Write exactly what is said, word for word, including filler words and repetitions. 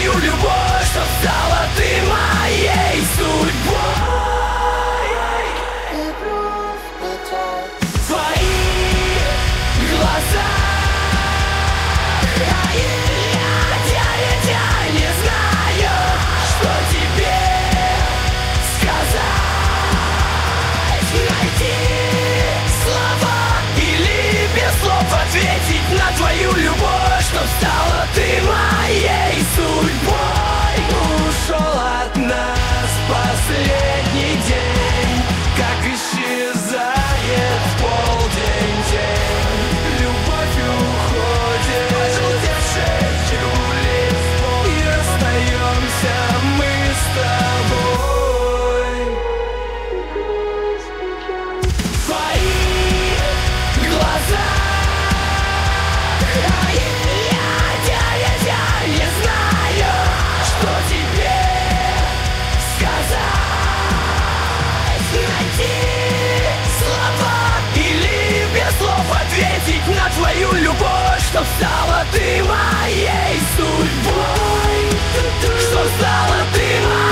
твою любовь, чтоб стала ты моей судьбой. Твои глаза, а я, я, я, я не знаю, что тебе сказать. Найти слова или без слов ответить на твою любовь, чтоб стала ты моей судьбой. Ушел от нас последний день, как исчезает в полдень день. Любовь уходит, пожелтевший лист, и расстаемся мы с тобой. Твои глаза, а я, я, я, я не знаю, что тебе сказать. Найти слова или без слов ответить на твою любовь, чтоб стала ты моей судьбой, чтоб стала ты моей.